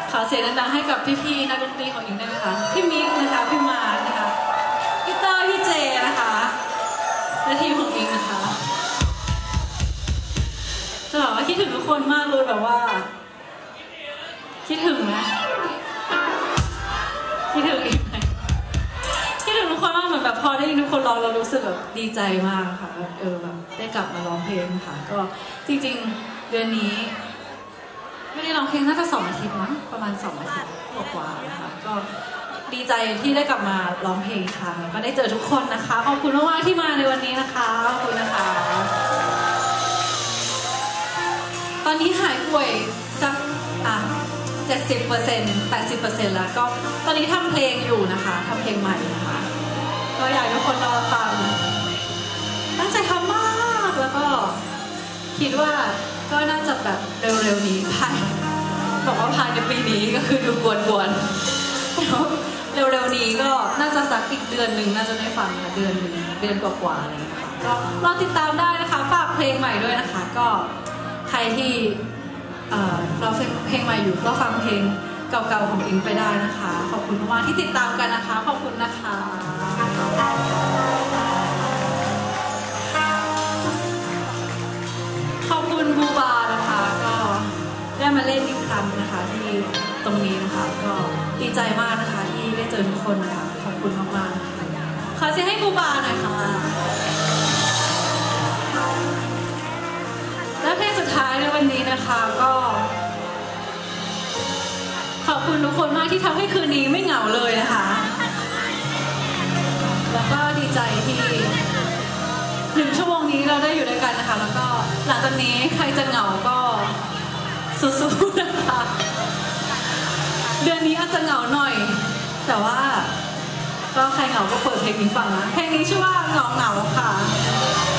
ขอเสียงดังๆให้กับพี่ๆนักดนตรีของอิงได้ไหมคะพี่มิกนะคะพี่มาร์นะคะพี่เต้ยพี่เจนะคะและทีมของอิงนะคะจะบอกว่าคิดถึงทุกคนมากเลยแบบว่าคิดถึงไหมคิดถึงอิงไหมคิดถึงทุกคนมากเหมือนแบบพอได้ยินทุกคนร้องเรารู้สึกแบบดีใจมากค่ะแบบได้กลับมาร้องเพลงค่ะก็จริงๆเดือนนี้ไม่ได้ร้องเพลงน่าจะ2 อาทิตย์มั้งประมาณ2 อาทิตย์กว่าๆนะคะก็ดีใจที่ได้กลับมาร้องเพลงค่ะก็ได้เจอทุกคนนะคะขอบคุณมากๆที่มาในวันนี้นะคะขอบคุณนะคะตอนนี้หายป่วยสัก70% 80% แล้วก็ตอนนี้ทำเพลงอยู่นะคะทำเพลงใหม่นะคะก็อยากให้ทุกคนรอฟังตั้งใจทำมากแล้วก็คิดว่าก็น่าจะแบบเร็วๆนี้บอกว่าภายในปีนี้ก็คือดูกวนๆแล้วเร็วๆนี้ก็น่าจะสักอีกเดือนหนึ่งน่าจะได้ฟังนะเดือนกว่าๆอะไรอย่างเงี้ยค่ะก็รอติดตามได้นะคะฝากเพลงใหม่ด้วยนะคะก็ใครที่เราเพลงใหม่อยู่ก็ฟังเพลงเก่าๆของอิงไปได้นะคะขอบคุณมากที่ติดตามกันนะคะขอบคุณนะคะขอบคุณบูบานะคะก็ได้มาเล่นอีกครั้งนะคะที่ตรงนี้นะคะก็ดีใจมากนะคะที่ได้เจอทุกคนนะคะขอบคุณมากๆนะคะขอเสียงให้บูบาหน่อยค่ะและเพลงสุดท้ายในวันนี้นะคะก็ขอบคุณทุกคนมากที่ทำให้คืนนี้ไม่เหงาเลยนะคะแล้วก็ดีใจที่1 ชั่วโมงนี้เราได้อยู่ด้วยกันนะคะแล้วก็หลังจากนี้ใครจะเหงาก็สู้ๆนะคะเดือนนี้อาจจะเหงาหน่อยแต่ว่าก็ใครเหงาก็เปิดเพลงนี้ฟังนะเพลงนี้ชื่อว่าเหงาค่ะ